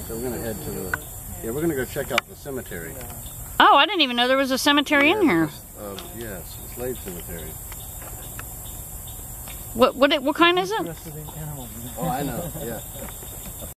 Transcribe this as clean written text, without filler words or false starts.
So we're gonna head to the. Yeah, we're gonna go check out the cemetery. Oh, I didn't even know there was a cemetery in here. Yes, a slave cemetery. What kind is it? Oh, I know. Yeah.